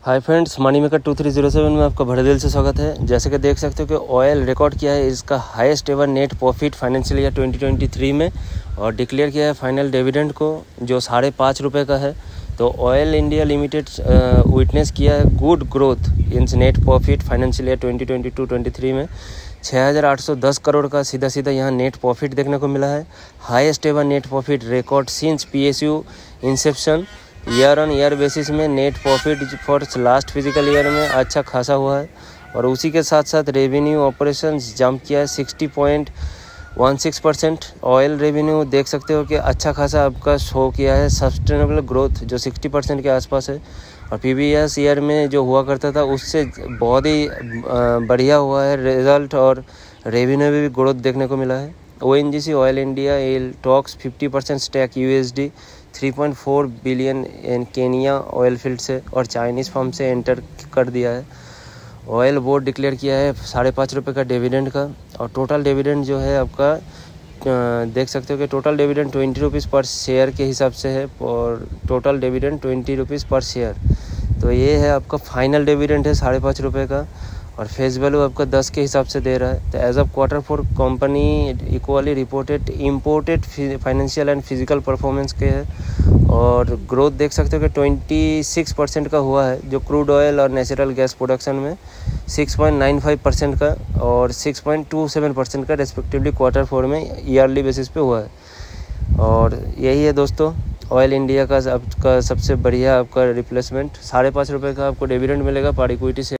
Hi friends, money maker 2307 में आपका भरे दिल से स्वागत है। जैसे कि देख सकते हो कि ऑयल रिकॉर्ड किया है इसका highest ever net profit financial year 2023 में और डिक्लेयर किया है फाइनल डिविडेंड को जो 5.5 रुपये का है। तो ऑयल इंडिया लिमिटेड विटनेस किया है good growth in net profit financial year 2022-23 में 6,810 करोड़ का सीधा यहाँ नेट प्रॉफिट देखने को मिला है। Highest ever net profit record since PSU inception. Year on year basis में net profit for last physical year में अच्छा खासा हुआ है और उसी के साथ साथ रेवेन्यू ऑपरेशंस जंप किया है 60.16%। ऑयल रेवेन्यू देख सकते हो कि अच्छा खासा आपका शो किया है सस्टेनेबल ग्रोथ जो 60% के आसपास है और प्रीवियस ईयर में जो हुआ करता था उससे बहुत ही बढ़िया हुआ है रिजल्ट और रेवेन्यू में भी ग्रोथ देखने को मिला है। ONGC oil India talks 50% stake USD 3.4 billion in Kenya oil field से और चाइनीज़ फर्म से एंटर कर दिया है। ऑयल बोर्ड डिक्लेयर किया है 5.5 रुपये का डिविडेंड का और टोटल डिविडेंड जो है आपका देख सकते हो कि total dividend 20 rupees per share के हिसाब से है और total dividend 20 rupees per share. तो ये है आपका फाइनल डिविडेंड है 5.5 रुपये का और फेस वैल्यू आपका 10 के हिसाब से दे रहा है। तो as of Q4 company equally reported imported financial and physical performance के है और ग्रोथ देख सकते हो कि 26% का हुआ है जो क्रूड ऑयल और नेचुरल गैस प्रोडक्शन में 6.95% का और 6.27% का रेस्पेक्टिवली Q4 में ईयरली बेसिस पे हुआ है। और यही है दोस्तों ऑयल इंडिया का सबसे बढ़िया आपका रिप्लेसमेंट 5.5 रुपये का आपको डिविडेंड मिलेगा पर इक्विटी से।